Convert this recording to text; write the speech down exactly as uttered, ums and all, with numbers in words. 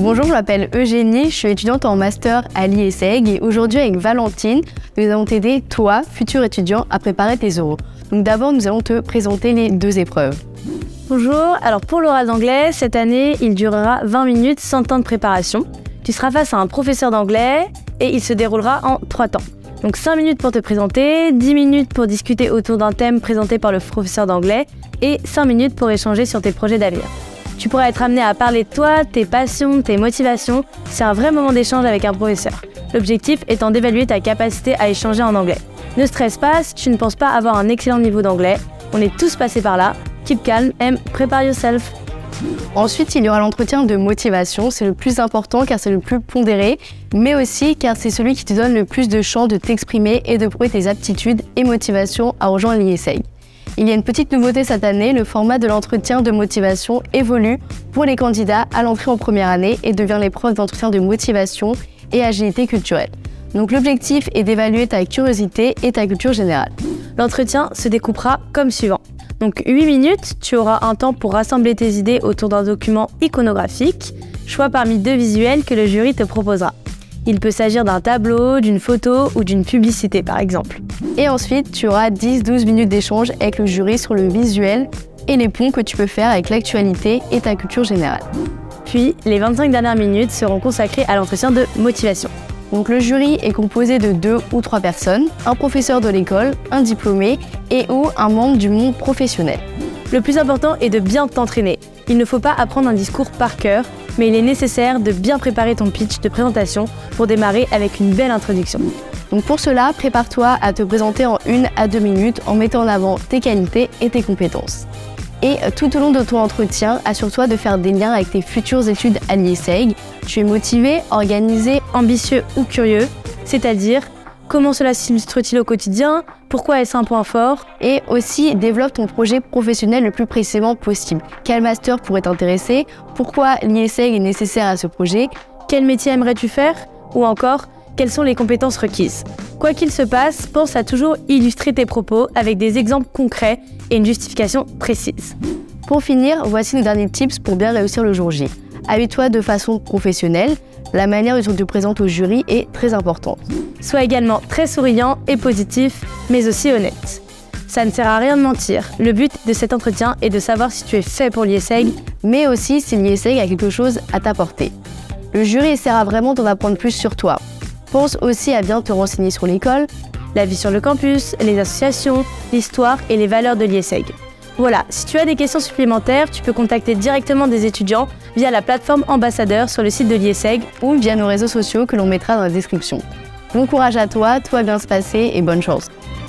Bonjour, je m'appelle Eugénie, je suis étudiante en master à l'I E S E G et aujourd'hui avec Valentine, nous allons t'aider, toi, futur étudiant, à préparer tes oraux. Donc d'abord, nous allons te présenter les deux épreuves. Bonjour, alors pour l'oral d'anglais, cette année, il durera vingt minutes sans temps de préparation. Tu seras face à un professeur d'anglais et il se déroulera en trois temps. Donc cinq minutes pour te présenter, dix minutes pour discuter autour d'un thème présenté par le professeur d'anglais et cinq minutes pour échanger sur tes projets d'avenir. Tu pourras être amené à parler de toi, tes passions, tes motivations. C'est un vrai moment d'échange avec un professeur. L'objectif étant d'évaluer ta capacité à échanger en anglais. Ne stresse pas si tu ne penses pas avoir un excellent niveau d'anglais. On est tous passés par là. Keep calm and prepare yourself. Ensuite, il y aura l'entretien de motivation. C'est le plus important car c'est le plus pondéré, mais aussi car c'est celui qui te donne le plus de chance de t'exprimer et de prouver tes aptitudes et motivations à rejoindre l'I E S E G. Il y a une petite nouveauté cette année, le format de l'entretien de motivation évolue pour les candidats à l'entrée en première année et devient l'épreuve d'entretien de motivation et agilité culturelle. Donc l'objectif est d'évaluer ta curiosité et ta culture générale. L'entretien se découpera comme suivant. Donc huit minutes, tu auras un temps pour rassembler tes idées autour d'un document iconographique, choix parmi deux visuels que le jury te proposera. Il peut s'agir d'un tableau, d'une photo ou d'une publicité par exemple. Et ensuite, tu auras dix à douze minutes d'échange avec le jury sur le visuel et les ponts que tu peux faire avec l'actualité et ta culture générale. Puis, les vingt-cinq dernières minutes seront consacrées à l'entretien de motivation. Donc le jury est composé de deux ou trois personnes, un professeur de l'école, un diplômé et ou un membre du monde professionnel. Le plus important est de bien t'entraîner. Il ne faut pas apprendre un discours par cœur, mais il est nécessaire de bien préparer ton pitch de présentation pour démarrer avec une belle introduction. Donc pour cela, prépare-toi à te présenter en une à deux minutes en mettant en avant tes qualités et tes compétences. Et tout au long de ton entretien, assure-toi de faire des liens avec tes futures études à l'I E S E G. Tu es motivé, organisé, ambitieux ou curieux, c'est-à-dire comment cela s'illustre-t-il au quotidien, pourquoi est-ce un point fort, et aussi développe ton projet professionnel le plus précisément possible. Quel master pourrait t'intéresser, pourquoi l'I E S E G est nécessaire à ce projet, quel métier aimerais-tu faire, ou encore quelles sont les compétences requises. Quoi qu'il se passe, pense à toujours illustrer tes propos avec des exemples concrets et une justification précise. Pour finir, voici nos derniers tips pour bien réussir le jour J. Habille-toi de façon professionnelle. La manière dont tu te présentes au jury est très importante. Sois également très souriant et positif, mais aussi honnête. Ça ne sert à rien de mentir. Le but de cet entretien est de savoir si tu es fait pour l'I E S E G, mais aussi si l'I E S E G a quelque chose à t'apporter. Le jury essaiera vraiment d'en apprendre plus sur toi. Pense aussi à bien te renseigner sur l'école, la vie sur le campus, les associations, l'histoire et les valeurs de l'I E S E G. Voilà, si tu as des questions supplémentaires, tu peux contacter directement des étudiants via la plateforme ambassadeur sur le site de l'I E S E G ou via nos réseaux sociaux que l'on mettra dans la description. Bon courage à toi, tout va bien se passer et bonne chance.